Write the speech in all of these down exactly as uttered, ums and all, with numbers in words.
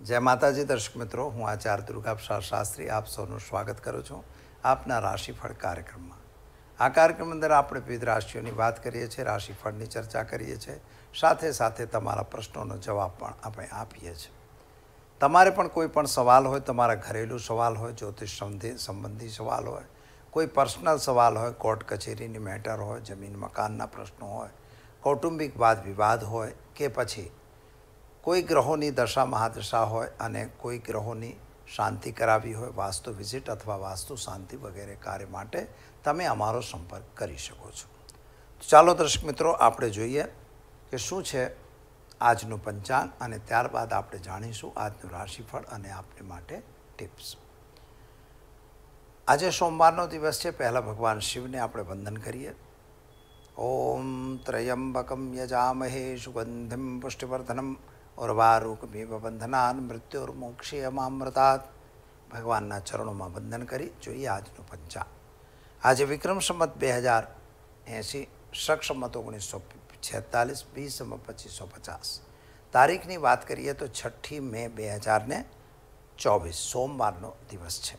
जय माताजी दर्शक मित्रों, हूँ आचार्य दुर्गा प्रसाद शास्त्री आप सौનું સ્વાગત કરું છું આપના રાશિફળ કાર્યક્રમમાં। આ કાર્યક્રમ અંદર આપણે વિવિધ રાશિઓની વાત કરીએ છીએ, રાશિફળની ચર્ચા કરીએ છીએ, સાથે સાથે તમારા પ્રશ્નોનો જવાબ પણ આપણે આપીએ છીએ। તમારે પણ કોઈ પણ સવાલ હોય, તમારા ઘરેલું સવાલ હોય, જ્યોતિષ સંબંધી સવાલ હોય, કોઈ પર્સનલ સવાલ હોય, કોર્ટ કચેરીની મેટર હોય, જમીન મકાનના પ્રશ્નો હોય, કૌટુંબિક વાદ વિવાદ હોય કે પછી કોઈ ગ્રહોની દશા મહાદશા હોય અને કોઈ ગ્રહોની શાંતિ કરાવી હોય, વાસ્તુ વિઝિટ અથવા વાસ્તુ શાંતિ વગેરે કાર્ય માટે તમે અમારો સંપર્ક કરી શકો છો। ચાલો દર્શક મિત્રો, આપણે જોઈએ કે શું છે આજનું પંચાંગ અને ત્યારબાદ આપણે જાણીશું આજનું રાશિફળ અને આપને માટે ટિપ્સ। આજે સોમવારનો દિવસ છે। પહેલાં ભગવાન શિવને આપણે વંદન કરીએ। ઓમ ત્રયંબકમ યજામહે સુગંધિમ પુષ્ટિવર્ધનમ ઉર્વારુકમિવ બંધનાન મૃત્યુર્મોક્ષીયમામૃતાत्। ભગવાનના ચરણોમાં વંદન કરી જોઈએ આજનું પંચાંગ। આજે વિક્રમ સંવત બે હજાર એંસી, શક સંવત ઓગણીસો છેતાલીસ, બીસ સંવત પચીસો પચાસ। તારીખની વાત કરીએ તો છઠ્ઠી મે બે હજાર ને ચોવીસ સોમવારનો દિવસ છે।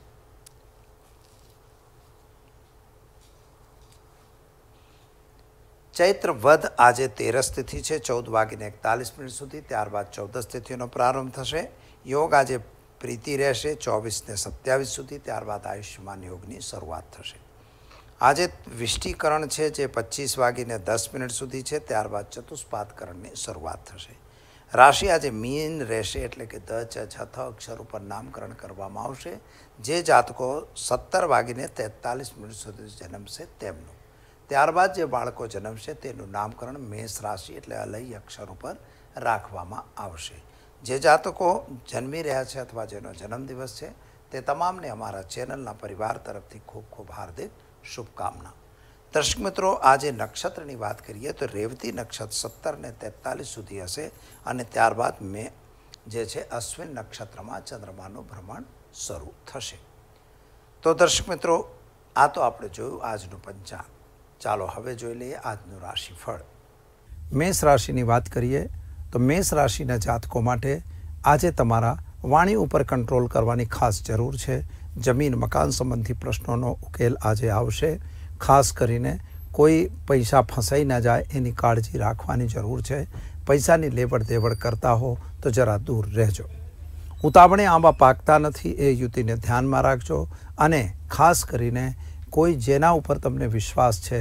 ચૈત્ર વધ આજે તેરસ તિથિ છે, ચૌદ વાગીને એકતાલીસ મિનિટ સુધી, ત્યારબાદ ચૌદસ તિથિનો પ્રારંભ થશે। યોગ આજે પ્રીતિ રહેશે ચોવીસ ને સત્યાવીસ સુધી, ત્યારબાદ આયુષ્યમાન યોગની શરૂઆત થશે। આજે વિષ્ટિકરણ છે જે પચીસ વાગીને દસ મિનિટ સુધી છે, ત્યારબાદ ચતુષ્પાદકરણની શરૂઆત થશે। રાશિ આજે મીન રહેશે, એટલે કે દ ચ છ થ અક્ષર ઉપર નામકરણ કરવામાં આવશે। જે જાતકો સત્તર વાગીને તેતાલીસ મિનિટ સુધી જન્મશે તેમનું, ત્યારબાદ જે બાળકો જન્મશે તેનું નામકરણ મેષ રાશિ એટલે અલય અક્ષર ઉપર રાખવામાં આવશે। જે જાતકો જન્મી રહ્યા છે અથવા જેનો જન્મદિવસ છે તે તમામને અમારા ચેનલના પરિવાર તરફથી ખૂબ ખૂબ હાર્દિક શુભકામના। દર્શક મિત્રો, આજે નક્ષત્રની વાત કરીએ તો રેવતી નક્ષત્ર સત્તર ને તેતાલીસ સુધી હશે અને ત્યારબાદ મે જે છે અશ્વિન નક્ષત્રમાં ચંદ્રમાનું ભ્રમણ શરૂ થશે। તો દર્શક મિત્રો, આ તો આપણે જોયું આજનું પંચાંગ। ચાલો હવે જોઈ લઈએ આજનું રાશિફળ। મેષ રાશિની વાત કરીએ તો મેષ રાશિના જાતકો માટે આજે તમારા વાણી ઉપર કંટ્રોલ કરવાની ખાસ જરૂર છે। જમીન મકાન સંબંધી પ્રશ્નોનો ઉકેલ આજે આવશે। ખાસ કરીને કોઈ પૈસા ફસાઈ ના જાય એની કાળજી રાખવાની જરૂર છે। પૈસાની લેવડ દેવડ કરતા હો તો જરા દૂર રહેજો। ઉતાવળે આંબા પાકતા નથી એ યુતિને ધ્યાનમાં રાખજો અને ખાસ કરીને કોઈ જેના ઉપર તમને વિશ્વાસ છે,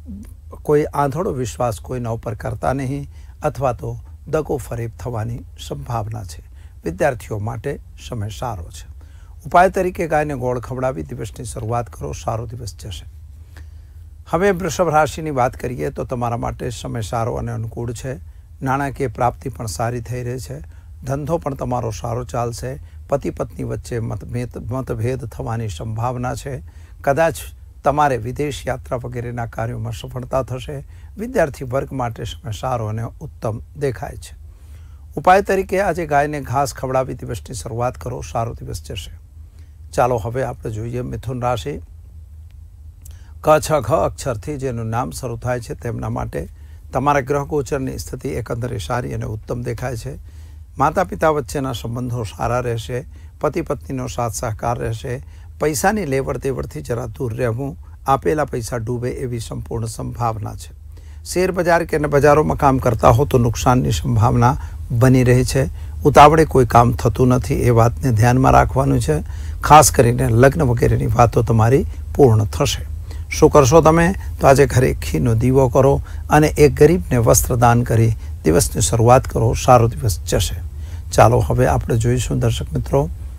કોઈ આંધળો વિશ્વાસ કોઈના ઉપર કરતા નહીં અથવા તો દગો ફરેબ થવાની સંભાવના છે। વિદ્યાર્થીઓ માટે સમય સારો છે। ઉપાય તરીકે ગાયને ગોળ ખવડાવી દિવસની શરૂઆત કરો, સારો દિવસ જશે। હવે વૃષભ રાશિની વાત કરીએ તો તમારા માટે સમય સારો અને અનુકૂળ છે। નાણાકીય પ્રાપ્તિ પણ સારી થઈ રહી છે। ધંધો પણ તમારો સારો ચાલશે। પતિ પત્ની વચ્ચે મતભેદ મતભેદ થવાની સંભાવના છે। કદાચ તમારે વિદેશ યાત્રા વગેરેના કાર્યોમાં સફળતા થશે। વિદ્યાર્થી વર્ગ માટે સમય સારો અને ઉત્તમ દેખાય છે। ઉપાય તરીકે આજે ગાયને ઘાસ ખવડાવી દિવસની શરૂઆત કરો, સારો દિવસ જશે। ચાલો હવે આપણે જોઈએ મિથુન રાશિ। ક છ ઘ અક્ષરથી જેનું નામ શરૂ થાય છે તેમના માટે તમારા ગ્રહ ગોચરની સ્થિતિ એકંદરે સારી અને ઉત્તમ દેખાય છે। માતા પિતા વચ્ચેના સંબંધો સારા રહેશે। પતિ પત્નીનો સાથ સહકાર રહેશે। પૈસાની લેવડ દેવડથી જરા દૂર રહેવું, આપેલા પૈસા ડૂબે એવી સંપૂર્ણ સંભાવના છે। શેર બજાર કે બજારોમાં કામ કરતા હો તો નુકસાનની સંભાવના બની રહી છે। ઉતાવળે કોઈ કામ થતું નથી એ વાતને ધ્યાનમાં રાખવાનું છે। ખાસ કરીને લગ્ન વગેરેની વાતો તમારી પૂર્ણ થશે। શું કરશો તમે? તો આજે ઘરે ઘીનો દીવો કરો અને એક ગરીબને વસ્ત્ર દાન કરી દિવસની શરૂઆત કરો, સારો દિવસ જશે। ચાલો હવે આપણે જોઈશું દર્શક મિત્રો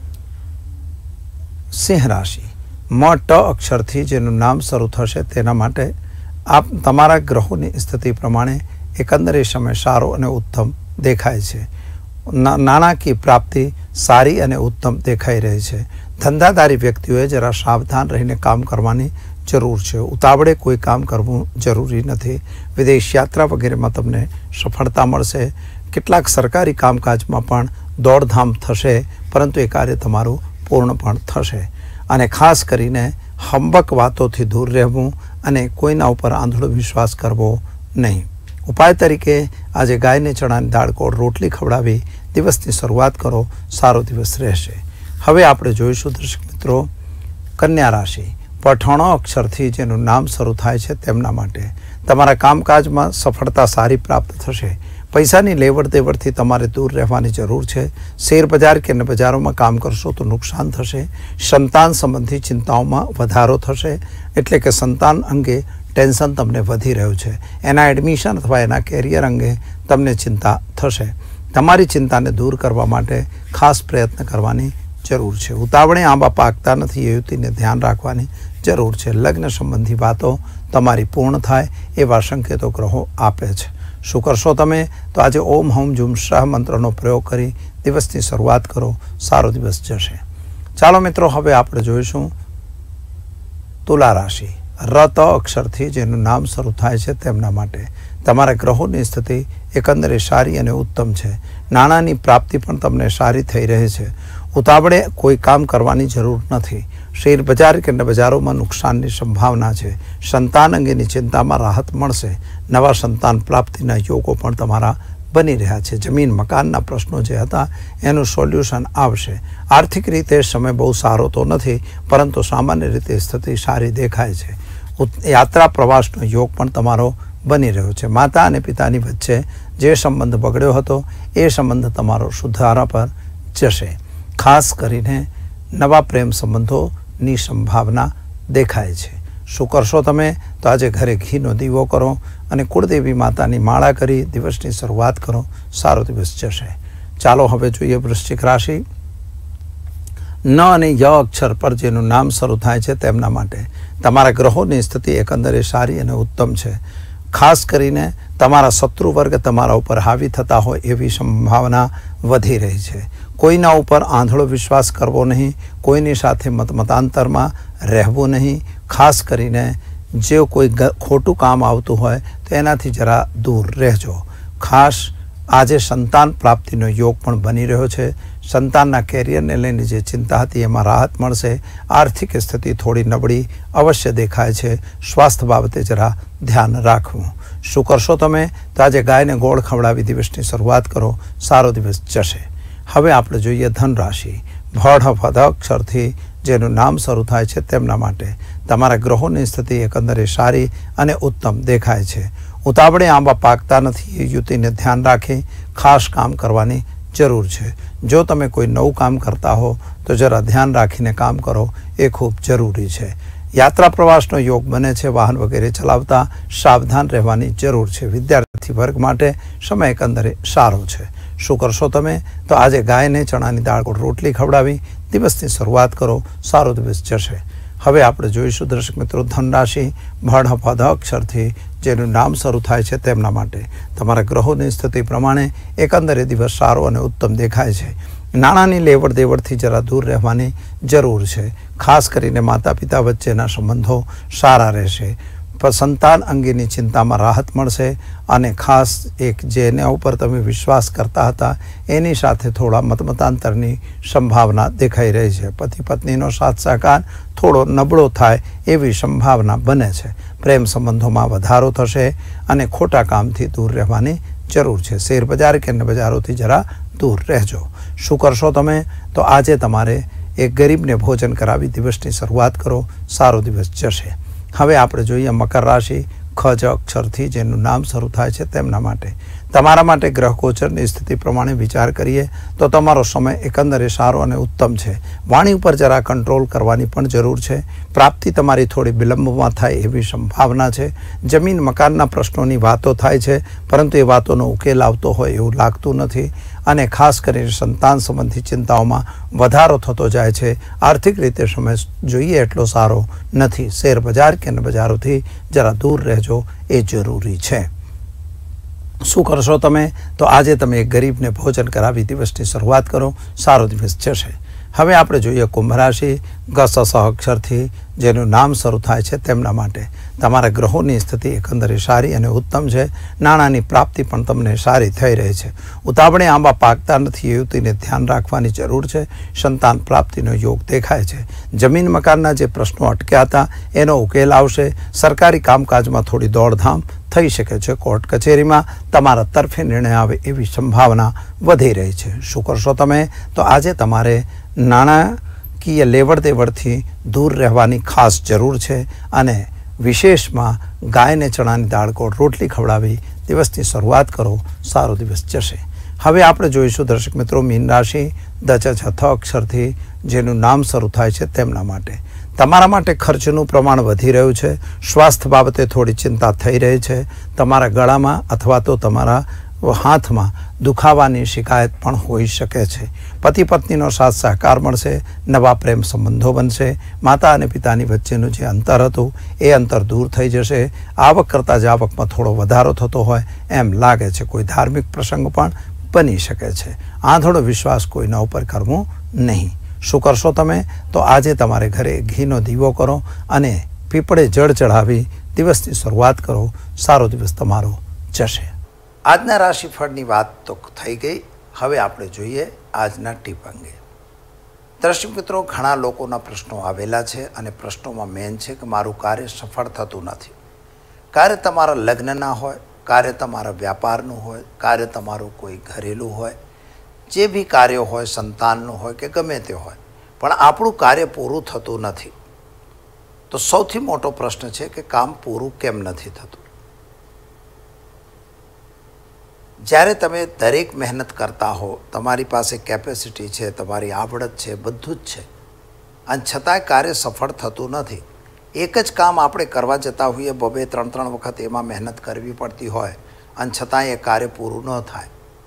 સિંહ રાશિ। મ ટ અક્ષરથી જેનું નામ શરૂ થશે તેના માટે આપ તમારા ગ્રહોની સ્થિતિ પ્રમાણે એકંદરે સમય સારો અને ઉત્તમ દેખાય છે। નાણાકીય પ્રાપ્તિ સારી અને ઉત્તમ દેખાઈ રહી છે। ધંધાદારી વ્યક્તિઓએ જરા સાવધાન રહીને કામ કરવાની જરૂર છે। ઉતાવળે કોઈ કામ કરવું જરૂરી નથી। વિદેશ યાત્રા વગેરેમાં તમને સફળતા મળશે। કેટલાક સરકારી કામકાજમાં પણ દોડધામ થશે, પરંતુ એ કાર્ય તમારું પૂર્ણ પણ થશે। અને ખાસ કરીને હંબક વાતોથી દૂર રહેવું અને કોઈના ઉપર આંધળો વિશ્વાસ કરવો નહીં। ઉપાય તરીકે આજે ગાયને ચણાની દાળ ગોળ રોટલી ખવડાવી દિવસની શરૂઆત કરો, સારો દિવસ રહેશે. હવે આપણે જોઈશું દર્શક મિત્રો કન્યા રાશિ. પઠાણો અક્ષરથી જેનું નામ શરૂ થાય છે તેમના માટે તમારા કામકાજમાં સફળતા સારી પ્રાપ્ત થશે. પૈસાની લેવડ દેવડથી તમારે દૂર રહેવાની જરૂર છે. શેર બજાર કે અન્ય બજારોમાં કામ કરશો તો નુકસાન થશે. સંતાન સંબંધી ચિંતાઓમાં વધારો થશે, એટલે કે સંતાન અંગે ટેન્શન તમને વધી રહ્યું છે. એના એડમિશન અથવા એના કેરિયર અંગે તમને ચિંતા થશે. તમારી ચિંતાને દૂર કરવા માટે ખાસ પ્રયત્ન કરવાની જરૂર છે. ઉતાવળે આંબા પાકતા નથી, એ યુવતીને ધ્યાન રાખવાની જરૂર છે. લગ્ન સંબંધી વાતો તમારી પૂર્ણ થાય એવા સંકેતો ગ્રહો આપે છે. શું કરશો તમે? તો આજે ઓમ હમ જુમ શાહ મંત્રનો પ્રયોગ કરી દિવસની શરૂઆત કરો, સારો દિવસ જશે. ચાલો મિત્રો, હવે આપણે જોઈશું તુલા રાશિ. રત અક્ષરથી જેનું નામ શરૂ થાય છે તેમના માટે તમારા ગ્રહોની સ્થિતિ એકંદરે સારી અને ઉત્તમ છે. નાણાંની પ્રાપ્તિ પણ તમને સારી થઈ રહી છે. ઉતાવળે કોઈ કામ કરવાની જરૂર નથી. શેર બજાર કે અન્ય બજારોમાં નુકસાનની સંભાવના છે. સંતાન અંગેની ચિંતામાં રાહત મળશે. નવા સંતાન પ્રાપ્તિના યોગો પણ તમારા બની રહ્યા છે. જમીન મકાનના પ્રશ્નો જે હતા એનું સોલ્યુશન આવશે. આર્થિક રીતે સમય બહુ સારો તો નથી, પરંતુ સામાન્ય રીતે સ્થિતિ સારી દેખાય છે. યાત્રા પ્રવાસનો યોગ પણ તમારો બની રહ્યો છે. માતા અને પિતાની વચ્ચે જે સંબંધ બગડ્યો હતો એ સંબંધ તમારો સુધારા પર જશે. ખાસ કરીને નવા પ્રેમ સંબંધોની સંભાવના દેખાય છે. શું કરશો તમે? તો આજે ઘરે ઘીનો દીવો કરો અને કુળદેવી માતાની માળા કરી દિવસની શરૂઆત કરો, સારો દિવસ જશે. ચાલો હવે જોઈએ વૃશ્ચિક રાશિ. ન અને ય અક્ષર પર જેનું નામ શરૂ થાય છે તેમના માટે તમારા ગ્રહોની સ્થિતિ એકંદરે સારી અને ઉત્તમ છે. ખાસ કરીને તમારા શત્રુ વર્ગ તમારા ઉપર હાવી થતા હોય એવી સંભાવના વધી રહી છે. કોઈના ઉપર આંધળો વિશ્વાસ કરવો નહીં. કોઈની સાથે મતમતાંતરમાં રહેવું નહીં. ખાસ કરીને જે કોઈ ખોટું કામ આવતું હોય તો એનાથી જરા દૂર રહેજો. ખાસ આજે સંતાન પ્રાપ્તિનો યોગ પણ બની રહ્યો છે. સંતાનના કેરિયરને લઈને જે ચિંતા હતી એમાં રાહત મળશે. આર્થિક સ્થિતિ થોડી નબળી અવશ્ય દેખાય છે. સ્વાસ્થ્ય બાબતે જરા ધ્યાન રાખવું. શું કરશો તમે? તો આજે ગાયને ગોળ ખવડાવી દિવસની શરૂઆત કરો, સારો દિવસ જશે. હવે આપણે જોઈએ ધન રાશિ. ભડ ભદ અક્ષરથી જેનું નામ શરૂ થાય છે તેમના માટે તમારા ગ્રહોની સ્થિતિ એકંદરે સારી અને ઉત્તમ દેખાય છે. ઉતાવળે આંબા પાકતા નથી, એ યુવતીને ધ્યાન રાખી ખાસ કામ કરવાની જરૂર છે. જો તમે કોઈ નવું કામ કરતા હો તો જરા ધ્યાન રાખીને કામ કરો, એ ખૂબ જરૂરી છે. યાત્રા પ્રવાસનો યોગ બને છે. વાહન વગેરે ચલાવતા સાવધાન રહેવાની જરૂર છે. વિદ્યાર્થી વર્ગ માટે સમય એકંદરે સારો છે. શું કરશો તમે? તો આજે ગાયને ચણાની દાળ ગોળ રોટલી ખવડાવી દિવસની શરૂઆત કરો, સારો દિવસ જશે. હવે આપણે જોઈશું દર્શક મિત્રો ધન રાશિ. ભડ પદ અક્ષરથી જેનું નામ શરૂ થાય છે તેમના માટે તમારા ગ્રહોની સ્થિતિ પ્રમાણે એકંદરે દિવસ સારો અને ઉત્તમ દેખાય છે. નાણાંની લેવડ દેવડથી જરા દૂર રહેવાની જરૂર છે. ખાસ કરીને માતા પિતા વચ્ચેના સંબંધો સારા રહેશે. સંતાન અંગેની ચિંતામાં રાહત મળશે. અને ખાસ એક જેના ઉપર તમે વિશ્વાસ કરતા હતા એની સાથે થોડા મતમતાંતરની સંભાવના દેખાઈ રહી છે. પતિ પત્નીનો સાથ સહકાર થોડો નબળો થાય એવી સંભાવના બને છે. પ્રેમ સંબંધોમાં વધારો થશે અને ખોટા કામથી દૂર રહેવાની જરૂર છે. શેર બજાર કે અન્ય બજારોથી જરા દૂર રહેજો. શું કરશો તમે? તો આજે તમારે એક ગરીબને ભોજન કરાવી દિવસની શરૂઆત કરો, સારો દિવસ જશે. હવે આપણે જોઈએ મકર રાશિ. ખ જ અક્ષરથી જેનું નામ શરૂ થાય છે તેમના માટે તમારા માટે ગ્રહ ગોચરની સ્થિતિ પ્રમાણે વિચાર કરીએ તો તમારો સમય એકંદરે સારો અને ઉત્તમ છે. વાણી ઉપર જરા કંટ્રોલ કરવાની પણ જરૂર છે. પ્રાપ્તિ તમારી થોડી વિલંબમાં થાય એવી સંભાવના છે. જમીન મકાનના પ્રશ્નોની વાતો થાય છે, પરંતુ એ વાતોનો ઉકેલ આવતો હોય એવું લાગતું નથી. અને ખાસ કરીને સંતાન સંબંધી ચિંતાઓમાં વધારો થતો જાય છે. આર્થિક રીતે સમય જોઈએ એટલો સારો નથી. શેર બજાર કે બજારોથી જરા દૂર રહેજો, એ જરૂરી છે. શું કરશો તમે? તો આજે તમે એક ગરીબને ભોજન કરાવી દિવસની શરૂઆત કરો, સારો દિવસ જશે. હવે આપણે જોઈએ કુંભ રાશિ. ગસ અક્ષરથી જેનું નામ શરૂ થાય છે તેમના માટે તમારા ગ્રહોની સ્થિતિ એકંદરે સારી અને ઉત્તમ છે. નાણાંની પ્રાપ્તિ પણ તમને સારી થઈ રહી છે. ઉતાવળે આંબા પાકતા નથી, એ યુવતીને ધ્યાન રાખવાની જરૂર છે. સંતાન પ્રાપ્તિનો યોગ દેખાય છે. જમીન મકાનના જે પ્રશ્નો અટક્યા હતા એનો ઉકેલ આવશે. સરકારી કામકાજમાં થોડી દોડધામ થઈ શકે છે. કોર્ટ કચેરીમાં તમારા તરફે નિર્ણય આવે એવી સંભાવના વધી રહી છે. શું કરશો તમે? તો આજે તમારે નાણાકીય લેવડ દેવડથી દૂર રહેવાની ખાસ જરૂર છે અને વિશેષમાં ગાયને ચણાની દાળ ગોળ રોટલી ખવડાવી દિવસની શરૂઆત કરો. સારો દિવસ જશે. હવે આપણે જોઈશું દર્શક મિત્રો મીન રાશિ દ ચ છ થ અક્ષરથી જેનું નામ શરૂ થાય છે તેમના માટે. તમારા માટે ખર્ચનું પ્રમાણ વધી રહ્યું છે. સ્વાસ્થ્ય બાબતે થોડી ચિંતા થઈ રહી છે. તમારા ગળામાં અથવા તો તમારા હાથમાં દુખાવાની શિકાયત પણ હોઈ શકે છે. પતિ પત્નીનો સાથ સહકાર મળશે. નવા પ્રેમ સંબંધો બનશે. માતા અને પિતાની વચ્ચેનું જે અંતર હતું એ અંતર દૂર થઈ જશે. આવક કરતાં જ આવકમાં થોડો વધારો થતો હોય એમ લાગે છે. કોઈ ધાર્મિક પ્રસંગ પણ બની શકે છે. આંધળો વિશ્વાસ કોઈના ઉપર કરવો નહીં. શું કરશો તમે? તો આજે તમારે ઘરે ઘીનો દીવો કરો અને પીપળે જળ ચઢાવી દિવસની શરૂઆત કરો. સારો દિવસ તમારો જશે. આજના રાશિફળની વાત તો થઈ ગઈ. હવે આપણે જોઈએ આજના ટીપ અંગે. દર્શક મિત્રો, ઘણા લોકોના પ્રશ્નો આવેલા છે અને પ્રશ્નોમાં મેન છે કે મારું કાર્ય સફળ થતું નથી. કાર્ય તમારા લગ્નના હોય, કાર્ય તમારા વ્યાપારનું હોય, કાર્ય તમારું કોઈ ઘરેલું હોય, જે બી કાર્ય હોય, સંતાનનું હોય કે ગમે તે હોય, પણ આપણું કાર્ય પૂરું થતું નથી. તો સૌથી મોટો પ્રશ્ન છે કે કામ પૂરું કેમ નથી થતું. જ્યારે તમે દરેક મહેનત કરતા હો, તમારી પાસે કેપેસિટી છે, તમારી આવડત છે, બધું જ છે, અને છતાંય કાર્ય સફળ થતું નથી. એક જ કામ આપણે કરવા જતા હોઈએ, બબે ત્રણ ત્રણ વખત એમાં મહેનત કરવી પડતી હોય અને છતાંય એ કાર્ય પૂરું ન થાય.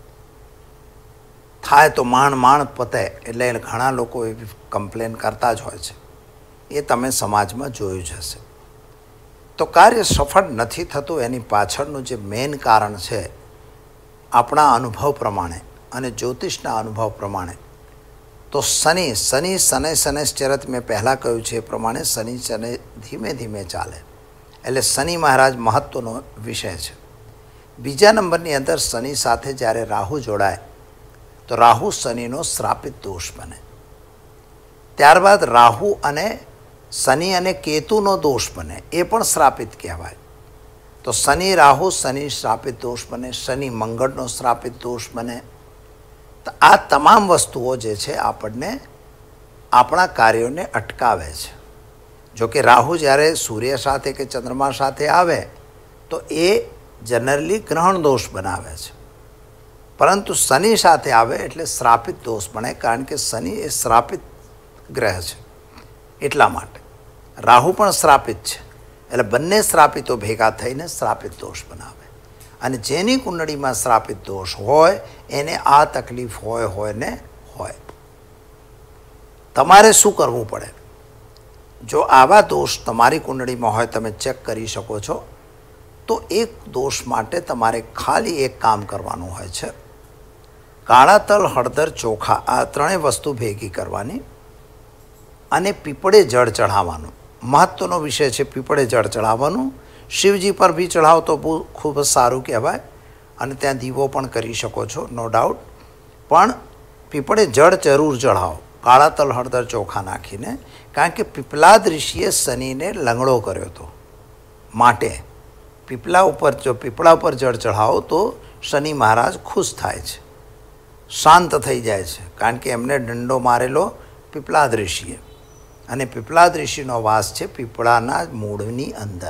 થાય તો માણ માણ પતે. એટલે ઘણા લોકો એવી કમ્પ્લેન કરતા જ હોય છે. એ તમે સમાજમાં જોયું જ હશે. તો કાર્ય સફળ નથી થતું એની પાછળનું જે મેઇન કારણ છે, આપણા અનુભવ પ્રમાણે અને જ્યોતિષના અનુભવ પ્રમાણે તો શનિ શનિ શનૈ શનૈશ્ચરત મેં પહેલાં કહ્યું છે એ પ્રમાણે શનિ શનિ ધીમે ધીમે ચાલે. એટલે શનિ મહારાજ મહત્ત્વનો વિષય છે. બીજા નંબરની અંદર શનિ સાથે જ્યારે રાહુ જોડાય તો રાહુ શનિનો શ્રાપિત દોષ બને. ત્યારબાદ રાહુ અને શનિ અને કેતુનો દોષ બને, એ પણ શ્રાપિત કહેવાય. તો શનિ રાહુ શનિ શ્રાપિત દોષ બને. શનિ મંગળનો શ્રાપિત દોષ બને. તો આ તમામ વસ્તુઓ જે છે આપણને આપણા કાર્યોને અટકાવે છે. જો કે રાહુ જ્યારે સૂર્ય સાથે કે ચંદ્રમા સાથે આવે તો એ જનરલી ગ્રહણ દોષ બનાવે છે, પરંતુ શનિ સાથે આવે એટલે શ્રાપિત દોષ બને. કારણ કે શનિ એ શ્રાપિત ગ્રહ છે. એટલા માટે રાહુ પણ શ્રાપિત છે. એટલે બંને શ્રાપિતો ભેગા થઈને શ્રાપિત દોષ બનાવે. અને જેની કુંડળીમાં શ્રાપિત દોષ હોય એને આ તકલીફ હોય હોય ને હોય. તમારે શું કરવું પડે? જો આવા દોષ તમારી કુંડળીમાં હોય, તમે ચેક કરી શકો છો, તો એક દોષ માટે તમારે ખાલી એક કામ કરવાનું હોય છે. કાળા તલ, હળદર, ચોખા આ ત્રણેય વસ્તુ ભેગી કરવાની અને પીપળે જળ ચઢાવવાનું. મહત્ત્વનો વિષય છે પીપળે જળ ચઢાવવાનું. શિવજી પર બી ચઢાવો તો બહુ ખૂબ જ સારું કહેવાય અને ત્યાં દીવો પણ કરી શકો છો, નો ડાઉટ. પણ પીપળે જળ જરૂર ચઢાવો, કાળા તલ, હળદર, ચોખા નાખીને. કારણ કે પીપલાદ ઋષિએ શનિને લંગડો કર્યો હતો, માટે પીપળા ઉપર જો પીપળા ઉપર જળ ચઢાવો તો શનિ મહારાજ ખુશ થાય છે, શાંત થઈ જાય છે. કારણ કે એમને દંડો મારેલો પીપલાદ ઋષિએ, અને પીપલાદ ઋષિનો વાસ છે પીપળાના મૂળની અંદર.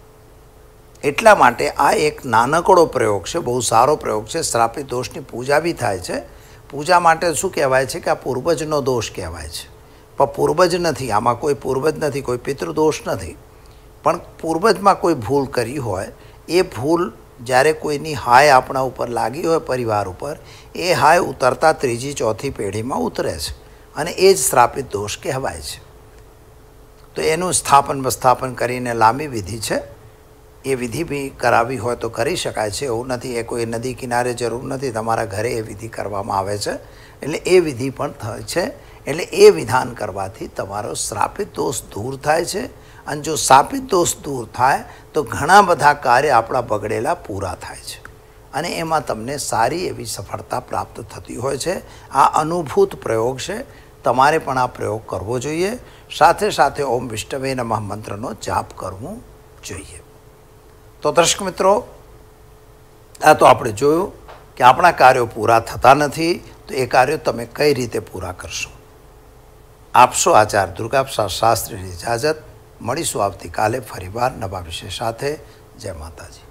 એટલા માટે આ એક નાનકડો પ્રયોગ છે, બહુ સારો પ્રયોગ છે. શ્રાપિત દોષની પૂજા બી થાય છે. પૂજા માટે શું કહેવાય છે કે આ પૂર્વજનો દોષ કહેવાય છે. પણ પૂર્વજ નથી, આમાં કોઈ પૂર્વજ નથી, કોઈ પિતૃદોષ નથી. પણ પૂર્વજમાં કોઈ ભૂલ કરી હોય, એ ભૂલ જ્યારે કોઈની હાય આપણા ઉપર લાગી હોય, પરિવાર ઉપર, એ હાય ઉતરતા ત્રીજી ચોથી પેઢીમાં ઉતરે છે અને એ જ શ્રાપિત દોષ કહેવાય છે. તો એનું સ્થાપન બસ્થાપન કરીને લાંબી વિધિ છે. એ વિધિ બી કરાવી હોય તો કરી શકાય છે. એવું નથી એ કોઈ નદી કિનારે જરૂર નથી, તમારા ઘરે એ વિધિ કરવામાં આવે છે. એટલે એ વિધિ પણ થાય છે. એટલે એ વિધાન કરવાથી તમારો શ્રાપિત દોષ દૂર થાય છે. અને જો શ્રાપિત દોષ દૂર થાય તો ઘણા બધા કાર્ય આપણા બગડેલા પૂરા થાય છે અને એમાં તમને સારી એવી સફળતા પ્રાપ્ત થતી હોય છે. આ અનુભૂત પ્રયોગ છે. તમારે પણ આ પ્રયોગ કરવો જોઈએ. સાથે સાથે ઓમ વિષ્ણવે નમઃ મંત્રનો જાપ કરવો જોઈએ. તો દર્શક મિત્રો, આ તો આપણે જોયું કે આપણા કાર્યો પૂરા થતા નથી, તો એ કાર્યો તમે કઈ રીતે પૂરા કરશો. આપશો આચાર્ય દુર્ગાપ્રસાદ શાસ્ત્રીની ઇજાજત. મળીશું આવતીકાલે ફરીવાર નવા વિષય સાથે. જય માતાજી.